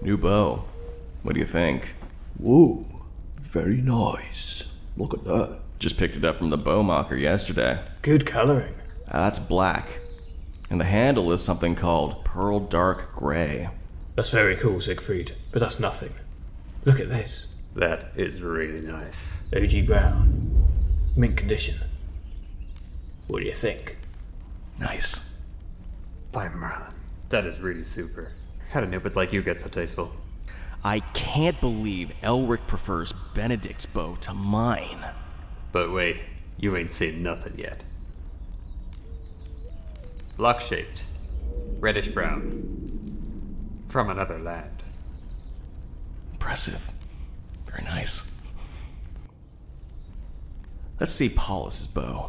New bow. What do you think? Whoa, very nice. Look at that. Just picked it up from the bow mocker yesterday. Good coloring. That's black. And the handle is something called Pearl Dark Grey. That's very cool, Siegfried, but that's nothing. Look at this. That is really nice. OG brown. Mint condition. What do you think? Nice. By Merlin, that is really super. How did a noob like you get so tasteful? I can't believe Elric prefers Benedict's bow to mine. But wait, you ain't seen nothing yet. Block-shaped. Reddish-brown. From another land. Impressive. Very nice. Let's see Paulus's bow.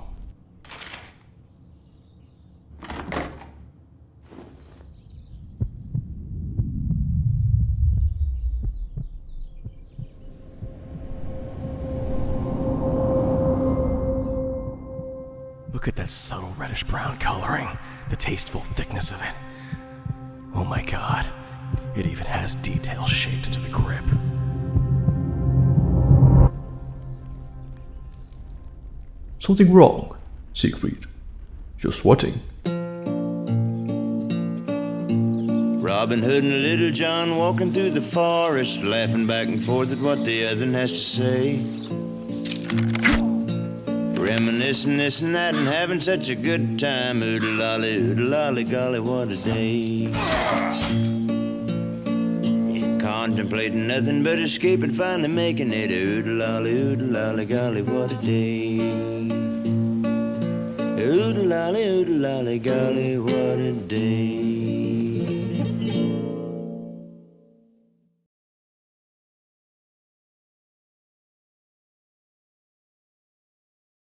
Look at that subtle reddish-brown coloring, the tasteful thickness of it. Oh my god, it even has details shaped into the grip. Something wrong, Siegfried? You're sweating. Robin Hood and Little John walking through the forest, laughing back and forth at what the other has to say. Reminiscing this and that and having such a good time. Oodle-lolly, golly, what a day. Contemplating nothing but escape and finally making it. Oodle-lolly, golly, what a day. Oodle-lolly, golly, what a day.